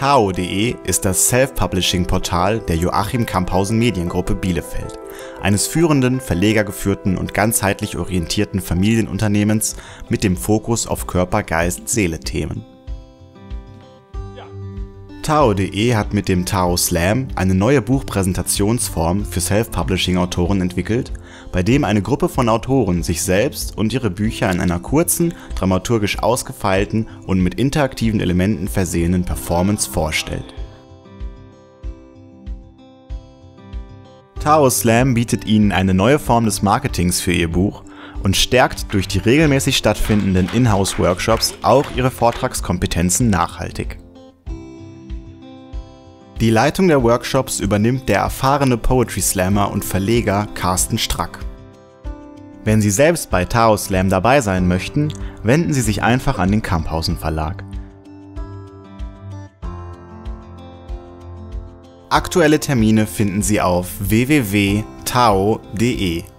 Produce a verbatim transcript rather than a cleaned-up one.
Tao punkt de ist das Self-Publishing-Portal der Joachim Camphausen Mediengruppe Bielefeld, eines führenden, verlegergeführten und ganzheitlich orientierten Familienunternehmens mit dem Fokus auf Körper-Geist-Seele-Themen. Tao punkt de hat mit dem Tao Slam eine neue Buchpräsentationsform für Self-Publishing-Autoren entwickelt, bei dem eine Gruppe von Autoren sich selbst und ihre Bücher in einer kurzen, dramaturgisch ausgefeilten und mit interaktiven Elementen versehenen Performance vorstellt. Tao Slam bietet Ihnen eine neue Form des Marketings für Ihr Buch und stärkt durch die regelmäßig stattfindenden Inhouse-Workshops auch Ihre Vortragskompetenzen nachhaltig. Die Leitung der Workshops übernimmt der erfahrene Poetry Slammer und Verleger Carsten Strack. Wenn Sie selbst bei Tao Slam dabei sein möchten, wenden Sie sich einfach an den Camphausen Verlag. Aktuelle Termine finden Sie auf w w w punkt tao punkt de.